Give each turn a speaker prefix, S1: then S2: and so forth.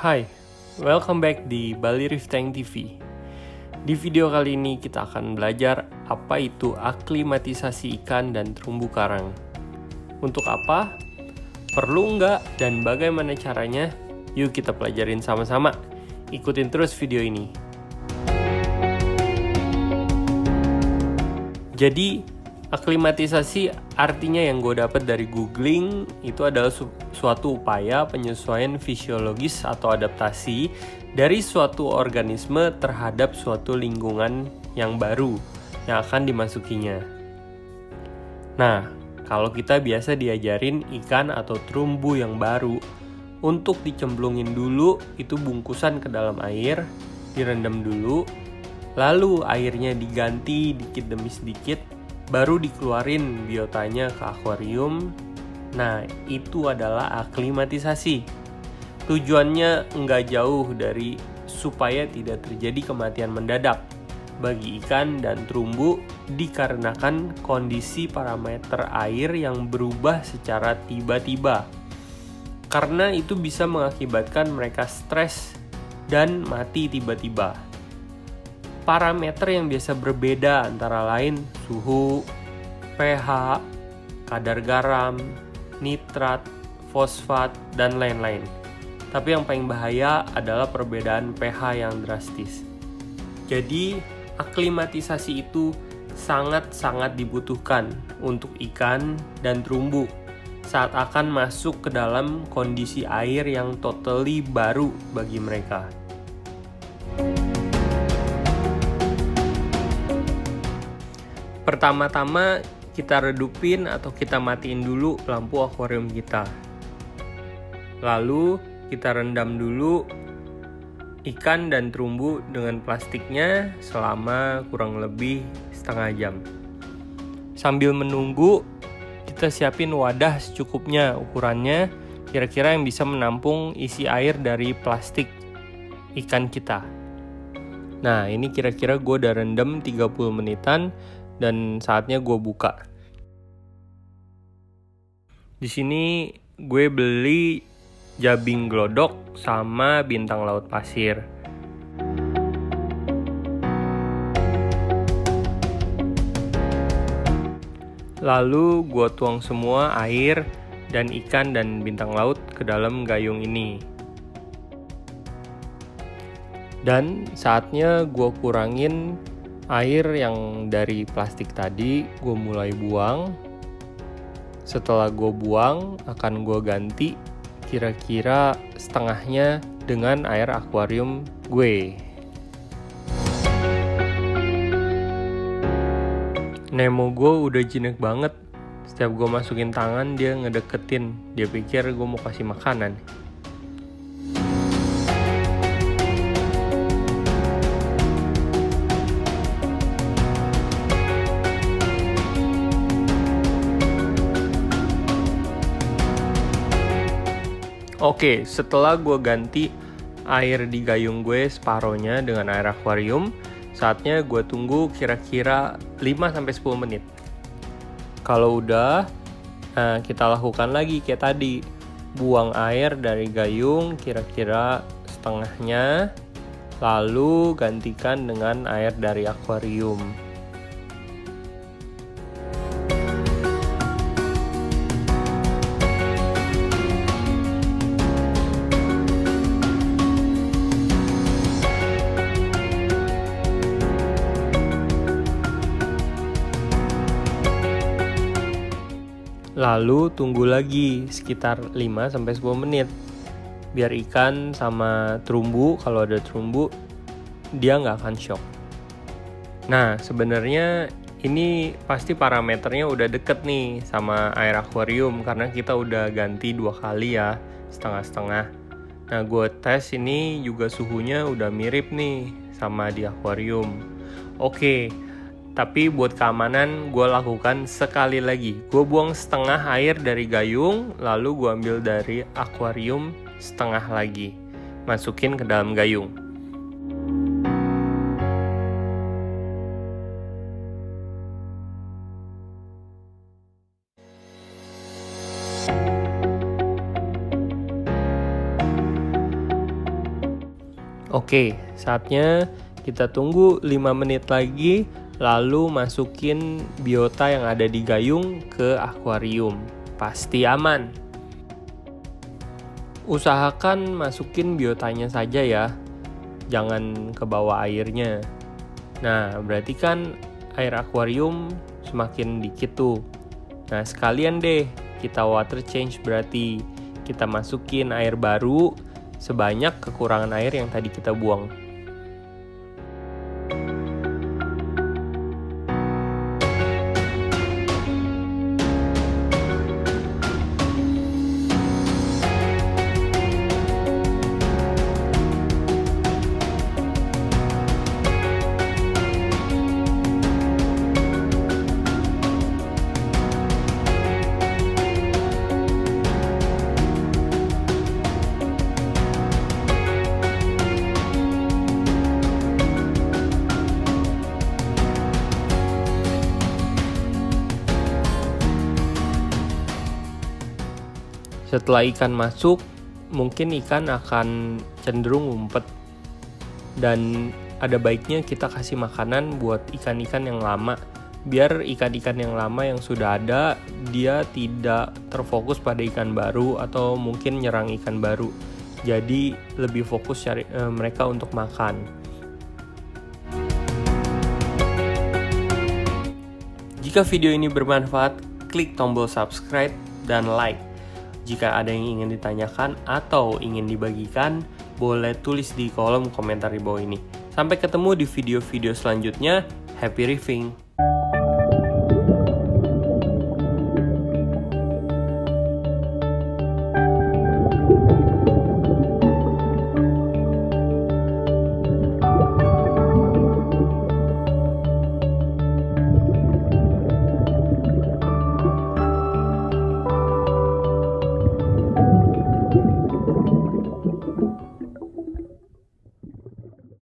S1: Hai, welcome back di Bali Reef Tank TV. Di video kali ini kita akan belajar apa itu aklimatisasi ikan dan terumbu karang. Untuk apa? Perlu nggak? Dan bagaimana caranya? Yuk kita pelajarin sama-sama. Ikutin terus video ini. Jadi, aklimatisasi artinya yang gue dapat dari googling itu adalah suatu upaya penyesuaian fisiologis atau adaptasi dari suatu organisme terhadap suatu lingkungan yang baru yang akan dimasukinya. Nah, kalau kita biasa diajarin ikan atau terumbu yang baru, untuk dicemplungin dulu itu bungkusan ke dalam air, direndam dulu, lalu airnya diganti dikit demi sedikit, baru dikeluarin biotanya ke akuarium. Nah, itu adalah aklimatisasi. Tujuannya nggak jauh dari supaya tidak terjadi kematian mendadak bagi ikan dan terumbu dikarenakan kondisi parameter air yang berubah secara tiba-tiba. Karena itu bisa mengakibatkan mereka stres dan mati tiba-tiba. Parameter yang biasa berbeda antara lain suhu, pH, kadar garam, nitrat, fosfat, dan lain-lain. Tapi yang paling bahaya adalah perbedaan pH yang drastis. Jadi, aklimatisasi itu sangat-sangat dibutuhkan untuk ikan dan terumbu saat akan masuk ke dalam kondisi air yang totally baru bagi mereka. Pertama-tama kita redupin atau kita matiin dulu lampu akuarium kita. Lalu kita rendam dulu ikan dan terumbu dengan plastiknya selama kurang lebih setengah jam. Sambil menunggu, kita siapin wadah secukupnya ukurannya, kira-kira yang bisa menampung isi air dari plastik ikan kita. Nah, ini kira-kira gue udah rendam 30 menitan dan saatnya gue buka. Di sini gue beli jabing glodok sama bintang laut pasir. Lalu gue tuang semua air dan ikan dan bintang laut ke dalam gayung ini. Dan saatnya gue kurangin air yang dari plastik tadi, gue mulai buang. Setelah gue buang, akan gue ganti kira-kira setengahnya dengan air akuarium gue. Nemo gue udah jinak banget. Setiap gue masukin tangan, dia ngedeketin. Dia pikir gue mau kasih makanan. Oke, setelah gue ganti air di gayung gue separohnya dengan air akuarium, saatnya gue tunggu kira-kira 5-10 menit. Kalau udah, kita lakukan lagi kayak tadi. Buang air dari gayung kira-kira setengahnya, lalu gantikan dengan air dari akuarium. Lalu tunggu lagi sekitar 5-10 menit. Biar ikan sama terumbu, kalau ada terumbu, dia nggak akan shock. Nah, sebenarnya ini pasti parameternya udah deket nih sama air akuarium karena kita udah ganti 2 kali ya, setengah-setengah. Nah, gue tes ini juga suhunya udah mirip nih sama di akuarium. Oke. Tapi buat keamanan gue lakukan sekali lagi. Gue buang setengah air dari gayung, lalu gue ambil dari akuarium setengah lagi. Masukin ke dalam gayung. Oke, saatnya kita tunggu 5 menit lagi, lalu masukin biota yang ada di gayung ke akuarium. Pasti aman. Usahakan masukin biotanya saja ya, jangan ke bawah airnya. Nah, berarti kan air akuarium semakin dikit tuh. Nah, sekalian deh kita water change, berarti kita masukin air baru sebanyak kekurangan air yang tadi kita buang. Setelah ikan masuk, mungkin ikan akan cenderung ngumpet. Dan ada baiknya kita kasih makanan buat ikan-ikan yang lama. Biar ikan-ikan yang lama yang sudah ada, dia tidak terfokus pada ikan baru atau mungkin nyerang ikan baru. Jadi lebih fokus cari mereka untuk makan. Jika video ini bermanfaat, klik tombol subscribe dan like. Jika ada yang ingin ditanyakan atau ingin dibagikan, boleh tulis di kolom komentar di bawah ini. Sampai ketemu di video-video selanjutnya. Happy reefing!